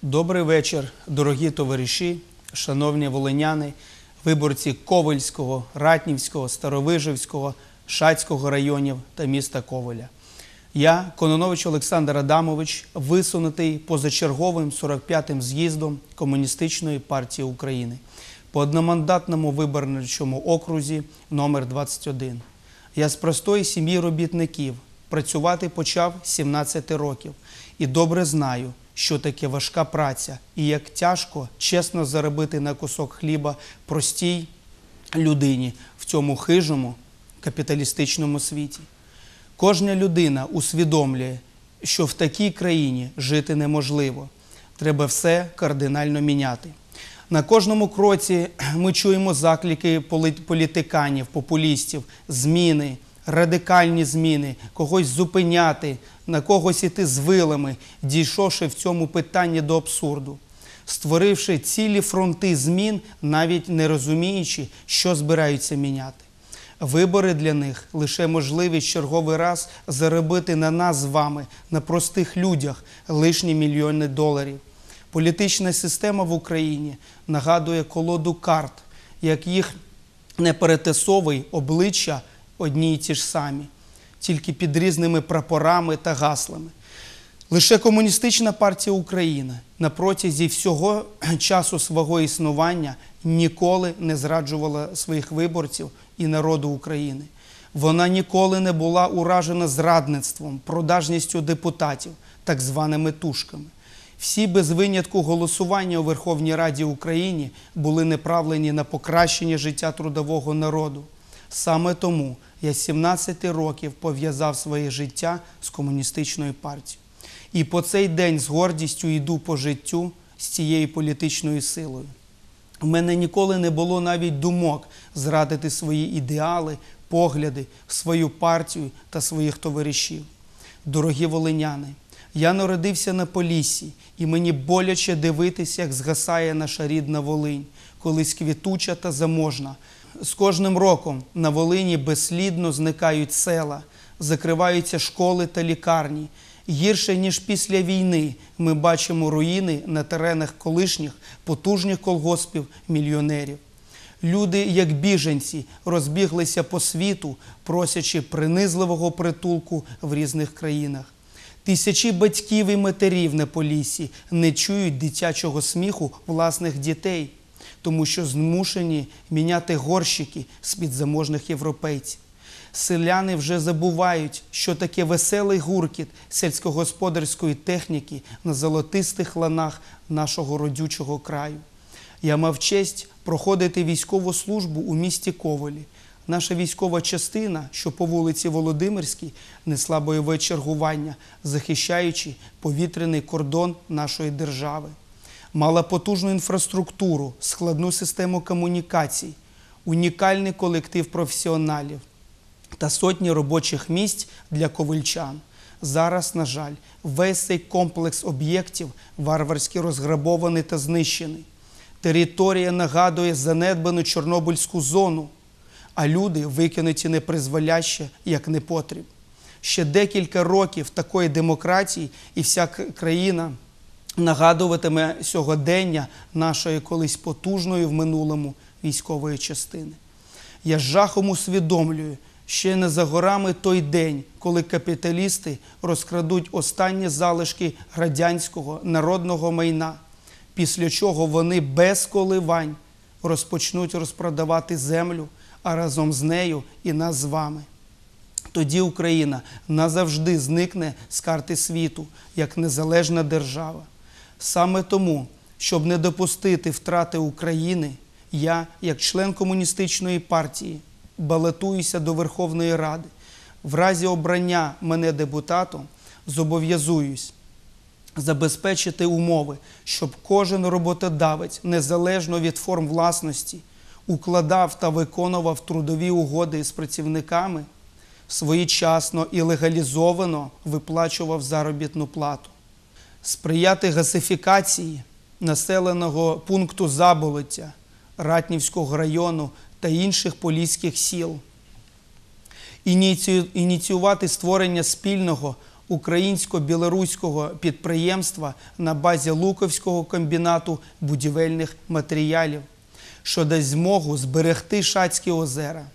Добрий вечір, дорогі товариші, шановні волиняни, виборці Ковельського, Ратнівського, Старовижівського, Шацького районів та міста Ковеля. Я, Кононович Олександр Адамович, висунутий позачерговим 45-м з'їздом Комуністичної партії України по одномандатному виборчому окрузі номер 21. Я з простої сім'ї робітників, працювати почав 17 років і добре знаю, що таке важка праця і як тяжко чесно заробити на кусок хліба простій людині в цьому хижому капіталістичному світі. Кожна людина усвідомлює, що в такій країні жити неможливо. Треба все кардинально міняти. На кожному кроці ми чуємо заклики політиканів, популістів, зміни, радикальні зміни, когось зупиняти, на когось іти з вилами, дійшовши в цьому питанні до абсурду, створивши цілі фронти змін, навіть не розуміючи, що збираються міняти. Вибори для них – лише можливість черговий раз заробити на нас з вами, на простих людях, лишні мільйони доларів. Політична система в Україні нагадує колоду карт, як їх не перетасовуй, обличчя одні й ті ж самі, тільки під різними прапорами та гаслами. Лише Комуністична партія України на протязі всього часу свого існування ніколи не зраджувала своїх виборців і народу України. Вона ніколи не була уражена зрадництвом, продажністю депутатів, так званими тушками. Всі без винятку голосування у Верховній Раді України були направлені на покращення життя трудового народу. Саме тому я з 17 років пов'язав своє життя з Комуністичною партією. І по цей день з гордістю йду по життю з цією політичною силою. У мене ніколи не було навіть думок зрадити свої ідеали, погляди, свою партію та своїх товаришів. Дорогі волиняни, я народився на Поліссі, і мені боляче дивитися, як згасає наша рідна Волинь, колись квітуча та заможна. З кожним роком на Волині безслідно зникають села, закриваються школи та лікарні. Гірше, ніж після війни, ми бачимо руїни на теренах колишніх потужних колгоспів мільйонерів. Люди, як біженці, розбіглися по світу, просячи принизливого притулку в різних країнах. Тисячі батьків і матерів на Поліссі не чують дитячого сміху власних дітей, тому що змушені міняти горщики з-під заможних європейців. Селяни вже забувають, що таке веселий гуркіт сільськогосподарської техніки на золотистих ланах нашого родючого краю. Я мав честь проходити військову службу у місті Ковелі. Наша військова частина, що по вулиці Володимирській, несла бойове чергування, захищаючи повітряний кордон нашої держави. Мала потужну інфраструктуру, складну систему комунікацій, унікальний колектив професіоналів та сотні робочих місць для ковельчан. Зараз, на жаль, весь цей комплекс об'єктів варварськи розграбований та знищений. Територія нагадує занедбану Чорнобильську зону, а люди викинуті непризволяще, як непотріб. Ще декілька років такої демократії і вся країна нагадуватиме сьогодення нашої колись потужної в минулому військової частини. Я з жахом усвідомлюю, ще не за горами той день, коли капіталісти розкрадуть останні залишки радянського народного майна, після чого вони без коливань розпочнуть розпродавати землю, а разом з нею і нас з вами. Тоді Україна назавжди зникне з карти світу, як незалежна держава. Саме тому, щоб не допустити втрати України, я, як член Комуністичної партії, балотуюся до Верховної Ради. В разі обрання мене депутатом зобов'язуюсь забезпечити умови, щоб кожен роботодавець, незалежно від форм власності, укладав та виконував трудові угоди з працівниками, своєчасно і легалізовано виплачував заробітну плату. Сприяти газифікації населеного пункту Заболоття, Ратнівського району та інших поліських сіл. Ініціювати створення спільного українсько-білоруського підприємства на базі Луковського комбінату будівельних матеріалів, що дасть змогу зберегти Шацькі озера,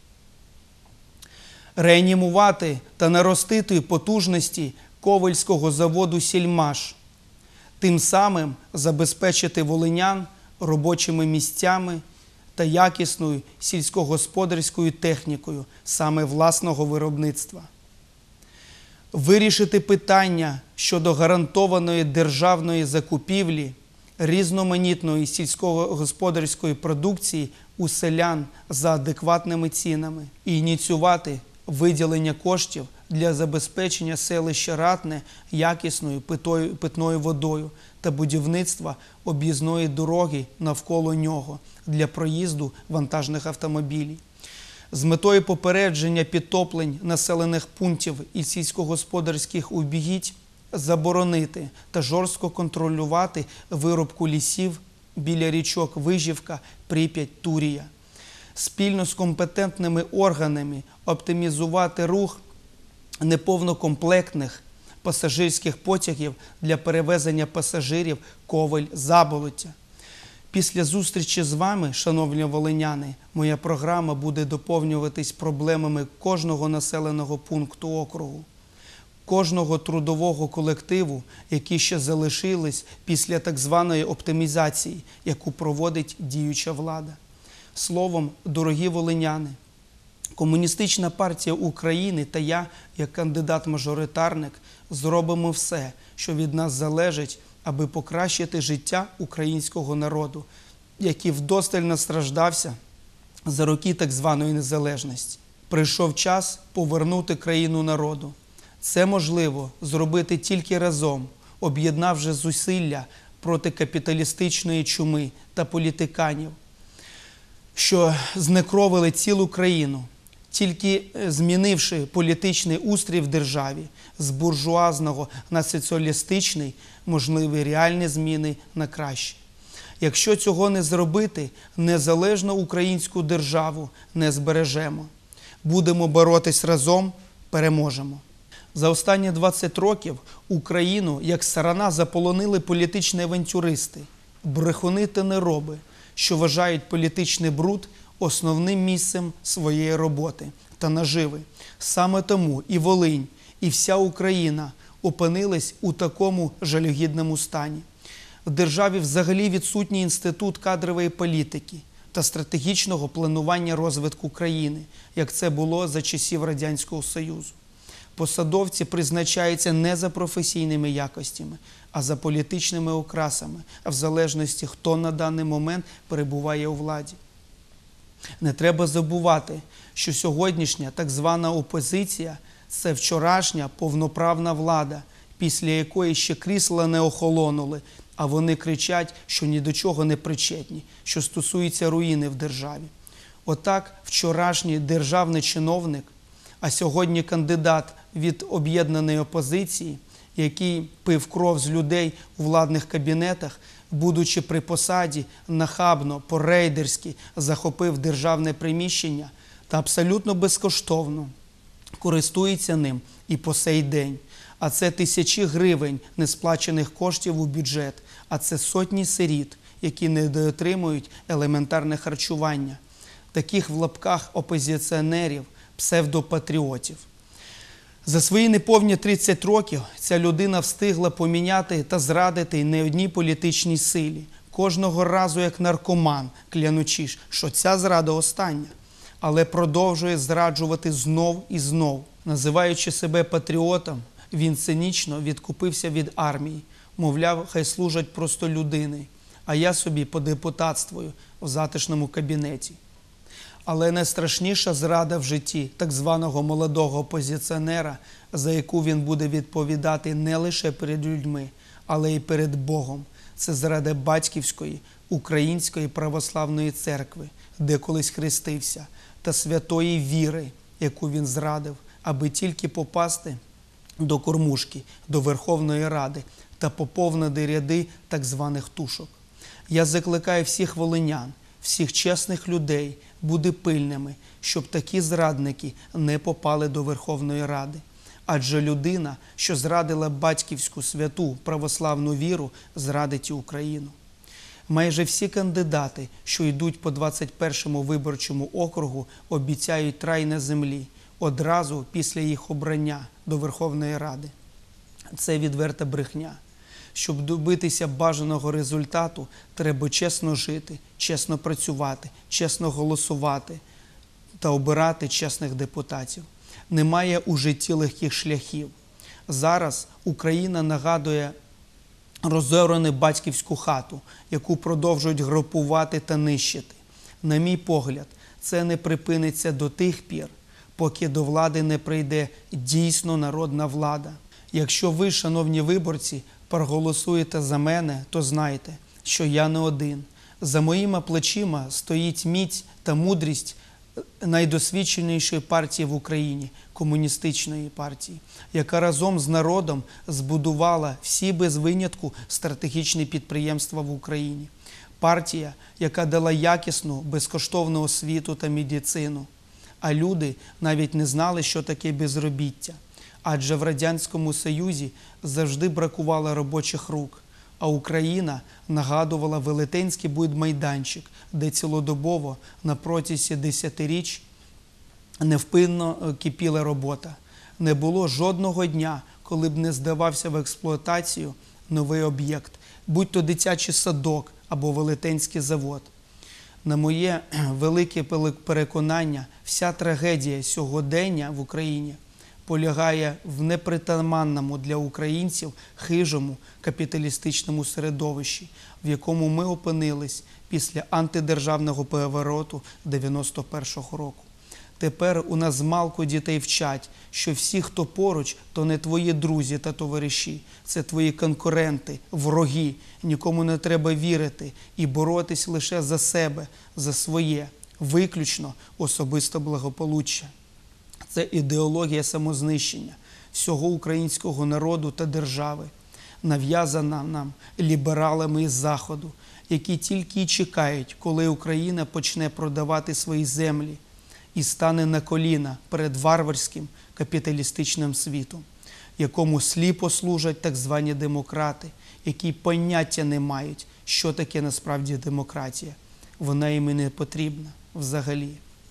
реанімувати та наростити потужності Ковельського заводу «Сільмаш», тим самим забезпечити волинян робочими місцями та якісною сільськогосподарською технікою саме власного виробництва. Вирішити питання щодо гарантованої державної закупівлі різноманітної сільськогосподарської продукції у селян за адекватними цінами і ініціювати виділення коштів для забезпечення селища Ратне якісною питною водою та будівництва об'їзної дороги навколо нього для проїзду вантажних автомобілів. З метою попередження підтоплень населених пунктів і сільськогосподарських угідь заборонити та жорстко контролювати вирубку лісів біля річок Вижівка, Прип'ять, Турія. Спільно з компетентними органами оптимізувати рух неповнокомплектних пасажирських потягів для перевезення пасажирів Ковель-Заболоття. Після зустрічі з вами, шановні волиняни, моя програма буде доповнюватись проблемами кожного населеного пункту округу, кожного трудового колективу, які ще залишились після так званої оптимізації, яку проводить діюча влада. Словом, дорогі волиняни, Комуністична партія України та я, як кандидат-мажоритарник, зробимо все, що від нас залежить, аби покращити життя українського народу, який вдосталь настраждався за роки так званої незалежності. Прийшов час повернути країну народу. Це можливо зробити тільки разом, об'єднавши зусилля проти капіталістичної чуми та політиканів, що знекровили цілу країну. Тільки змінивши політичний устрій в державі з буржуазного на соціалістичний, можливі реальні зміни на краще. Якщо цього не зробити, незалежну українську державу не збережемо. Будемо боротись разом, переможемо. За останні 20 років Україну, як сарана, заполонили політичні авантюристи, брехуни та нероби, що вважають політичний бруд основним місцем своєї роботи та наживи. Саме тому і Волинь, і вся Україна опинились у такому жалюгідному стані. В державі взагалі відсутній інститут кадрової політики та стратегічного планування розвитку країни, як це було за часів Радянського Союзу. Посадовці призначаються не за професійними якостями, а за політичними окрасами, а в залежності, хто на даний момент перебуває у владі. Не треба забувати, що сьогоднішня так звана опозиція – це вчорашня повноправна влада, після якої ще крісла не охолонули, а вони кричать, що ні до чого не причетні, що стосується руїни в державі. Отак вчорашній державний чиновник, а сьогодні кандидат від об'єднаної опозиції, який пив кров з людей у владних кабінетах, будучи при посаді, нахабно, по-рейдерськи захопив державне приміщення та абсолютно безкоштовно користується ним і по сей день. А це тисячі гривень несплачених коштів у бюджет, а це сотні сиріт, які не доотримують елементарне харчування. Таких в лапках опозиціонерів, псевдопатріотів. За свої неповні 30 років ця людина встигла поміняти та зрадити не одній політичній силі. Кожного разу як наркоман, клянучи, що ця зрада остання. Але продовжує зраджувати знов і знов. Називаючи себе патріотом, він цинічно відкупився від армії. Мовляв, хай служать просто людини, а я собі подепутатствую в затишному кабінеті. Але найстрашніша зрада в житті так званого молодого опозиціонера, за яку він буде відповідати не лише перед людьми, але й перед Богом. Це зрада батьківської, Української православної церкви, де колись хрестився, та святої віри, яку він зрадив, аби тільки попасти до кормушки, до Верховної Ради та поповнити ряди так званих тушок. Я закликаю всіх волинян, всіх чесних людей бути пильними, щоб такі зрадники не попали до Верховної Ради. Адже людина, що зрадила батьківську святу православну віру, зрадить і Україну. Майже всі кандидати, що йдуть по 21-му виборчому округу, обіцяють рай на землі одразу після їх обрання до Верховної Ради. Це відверта брехня. Щоб добитися бажаного результату, треба чесно жити, чесно працювати, чесно голосувати та обирати чесних депутатів. Немає у житті легких шляхів. Зараз Україна нагадує розорену батьківську хату, яку продовжують грабувати та нищити. На мій погляд, це не припиниться до тих пір, поки до влади не прийде дійсно народна влада. Якщо ви, шановні виборці, проголосуєте за мене, то знайте, що я не один. За моїми плечима стоїть міць та мудрість найдосвідченішої партії в Україні – комуністичної партії, яка разом з народом збудувала всі без винятку стратегічні підприємства в Україні. Партія, яка дала якісну, безкоштовну освіту та медицину. А люди навіть не знали, що таке безробіття. Адже в Радянському Союзі завжди бракувало робочих рук, а Україна нагадувала велетенський будмайданчик, де цілодобово на протязі десятиріч невпинно кипіла робота. Не було жодного дня, коли б не здавався в експлуатацію новий об'єкт, будь то дитячий садок або велетенський завод. На моє велике переконання, вся трагедія сьогодення в Україні полягає в непритаманному для українців хижому капіталістичному середовищі, в якому ми опинились після антидержавного перевороту 91-го року. Тепер у нас змалку дітей вчать, що всі, хто поруч, то не твої друзі та товариші, це твої конкуренти, вороги, нікому не треба вірити і боротись лише за себе, за своє, виключно особисте благополуччя. Це ідеологія самознищення всього українського народу та держави, нав'язана нам лібералами із Заходу, які тільки й чекають, коли Україна почне продавати свої землі і стане на коліна перед варварським капіталістичним світом, якому сліпо служать так звані демократи, які поняття не мають, що таке насправді демократія. Вона їм і не потрібна взагалі.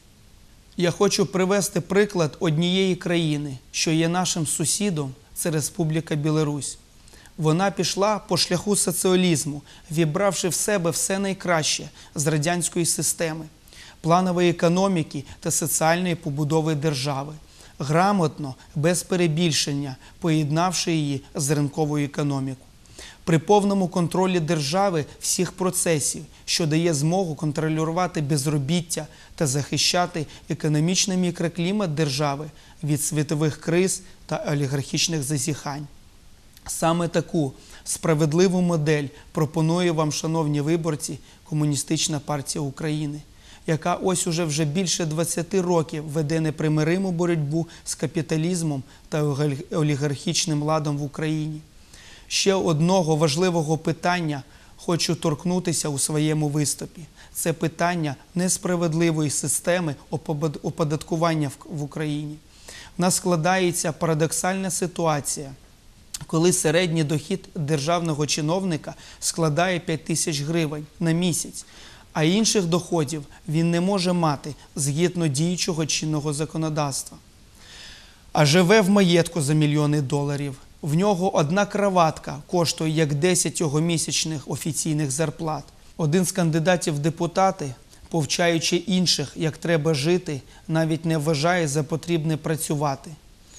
Я хочу привести приклад однієї країни, що є нашим сусідом, це Республіка Білорусь. Вона пішла по шляху соціалізму, вібравши в себе все найкраще з радянської системи, планової економіки та соціальної побудови держави, грамотно, без перебільшення, поєднавши її з ринковою економікою. При повному контролі держави всіх процесів, що дає змогу контролювати безробіття та захищати економічний мікроклімат держави від світових криз та олігархічних зазіхань. Саме таку справедливу модель пропонує вам, шановні виборці, Комуністична партія України, яка ось уже вже більше 20 років веде непримириму боротьбу з капіталізмом та олігархічним ладом в Україні. Ще одного важливого питання хочу торкнутися у своєму виступі. Це питання несправедливої системи оподаткування в Україні. В нас складається парадоксальна ситуація, коли середній дохід державного чиновника складає 5 тисяч гривень на місяць, а інших доходів він не може мати згідно діючого чинного законодавства. А живе в маєтку за мільйони доларів. В нього одна краватка коштує як 10 його місячних офіційних зарплат. Один з кандидатів в депутати, повчаючи інших, як треба жити, навіть не вважає за потрібне працювати,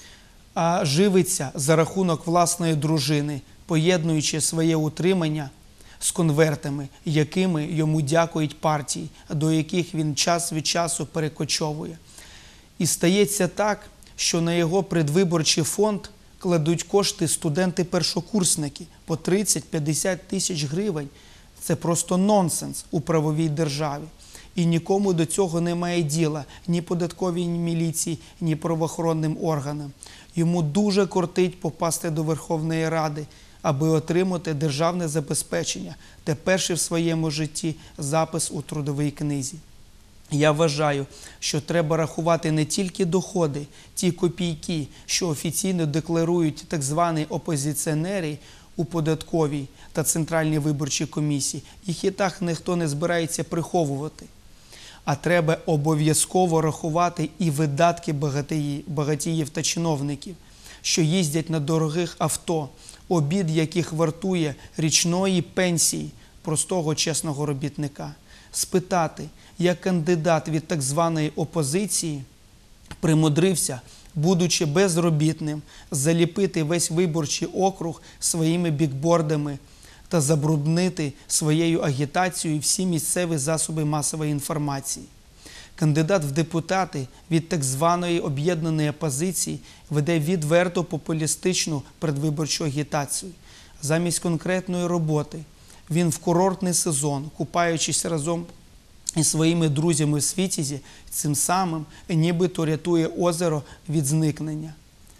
а живиться за рахунок власної дружини, поєднуючи своє утримання з конвертами, якими йому дякують партії, до яких він час від часу перекочовує. І стається так, що на його предвиборчий фонд кладуть кошти студенти-першокурсники по 30-50 тисяч гривень. Це просто нонсенс у правовій державі. І нікому до цього немає діла, ні податковій міліції, ні правоохоронним органам. Йому дуже кортить попасти до Верховної Ради, аби отримати державне забезпечення та перший в своєму житті запис у трудовій книзі. Я вважаю, що треба рахувати не тільки доходи, ті копійки, що офіційно декларують так звані опозиціонери у податковій та Центральній виборчій комісії. Їх і так ніхто не збирається приховувати. А треба обов'язково рахувати і видатки багатіїв та чиновників, що їздять на дорогих авто, обід яких вартує річної пенсії простого чесного робітника. Спитати, як кандидат від так званої опозиції примудрився, будучи безробітним, заліпити весь виборчий округ своїми бікбордами та забруднити своєю агітацією всі місцеві засоби масової інформації. Кандидат в депутати від так званої об'єднаної опозиції веде відверто популістичну передвиборчу агітацію. Замість конкретної роботи він в курортний сезон, купаючись разом із своїми друзями в Світязі, цим самим нібито рятує озеро від зникнення.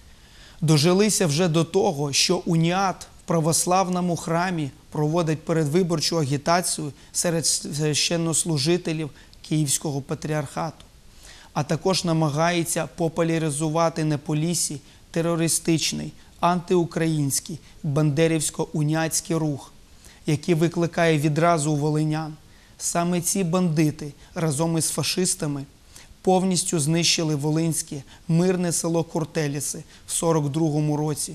Дожилися вже до того, що уніат в православному храмі проводить передвиборчу агітацію серед священнослужителів Київського патріархату, а також намагається популяризувати на Поліссі терористичний, антиукраїнський, бандерівсько-уніатський рух, який викликає відразу у волинян. Саме ці бандити разом із фашистами повністю знищили волинське мирне село Куртеліси в 42-му році.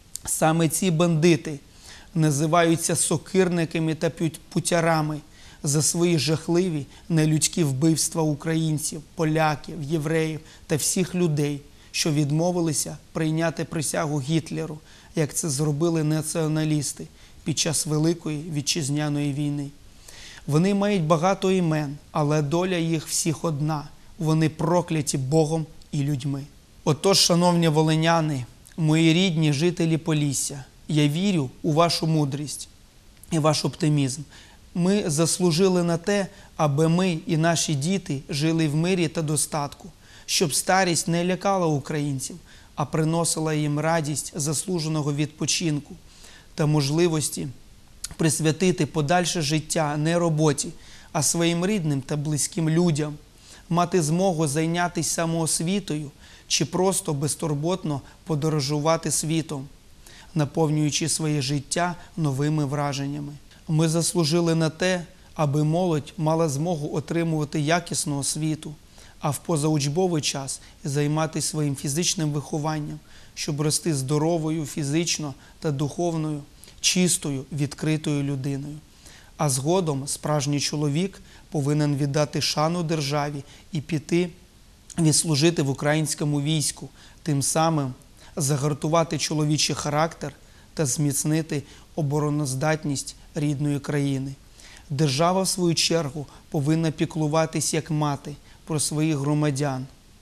Саме ці бандити називаються сокирниками та путярами за свої жахливі нелюдські вбивства українців, поляків, євреїв та всіх людей, що відмовилися прийняти присягу Гітлеру, як це зробили націоналісти під час Великої Вітчизняної війни. Вони мають багато імен, але доля їх всіх одна. Вони прокляті Богом і людьми. Отож, шановні волиняни, мої рідні жителі Полісся, я вірю у вашу мудрість і ваш оптимізм. Ми заслужили на те, аби ми і наші діти жили в мирі та достатку, щоб старість не лякала українців, а приносила їм радість заслуженого відпочинку та можливості присвятити подальше життя не роботі, а своїм рідним та близьким людям, мати змогу зайнятися самоосвітою чи просто безтурботно подорожувати світом, наповнюючи своє життя новими враженнями. Ми заслужили на те, аби молодь мала змогу отримувати якісну освіту, а в позаучбовий час займатися своїм фізичним вихованням, щоб рости здоровою фізично та духовною, чистою, відкритою людиною. А згодом справжній чоловік повинен віддати шану державі і піти відслужити в українському війську, тим самим загартувати чоловічий характер та зміцнити обороноздатність рідної країни. Держава, в свою чергу, повинна піклуватись як мати про своїх громадян,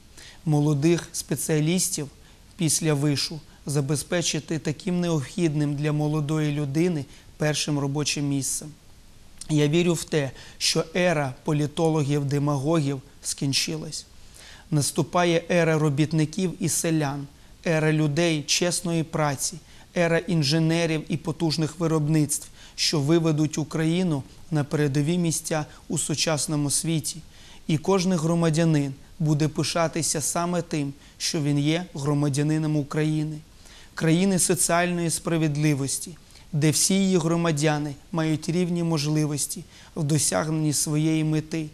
молодих спеціалістів після вишу, забезпечити таким необхідним для молодої людини першим робочим місцем. Я вірю в те, що ера політологів-демагогів скінчилась. Наступає ера робітників і селян, ера людей чесної праці, ера інженерів і потужних виробництв, що виведуть Україну на передові місця у сучасному світі. І кожен громадянин буде пишатися саме тим, що він є громадянином України, країни соціальної справедливості, де всі її громадяни мають рівні можливості в досягненні своєї мети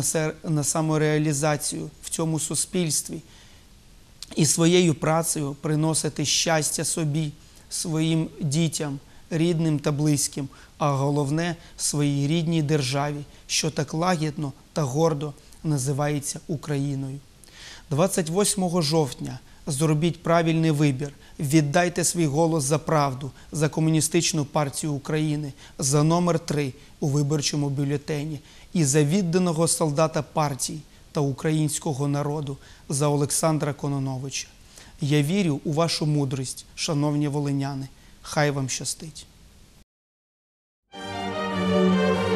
на самореалізацію в цьому суспільстві і своєю працею приносити щастя собі, своїм дітям, рідним та близьким, а головне – своїй рідній державі, що так лагідно та гордо називається Україною. 28 жовтня зробіть правильний вибір, віддайте свій голос за правду, за Комуністичну партію України, за номер 3 у виборчому бюлетені і за відданого солдата партії та українського народу, за Олександра Кононовича. Я вірю у вашу мудрість, шановні волиняни. Хай вам щастить.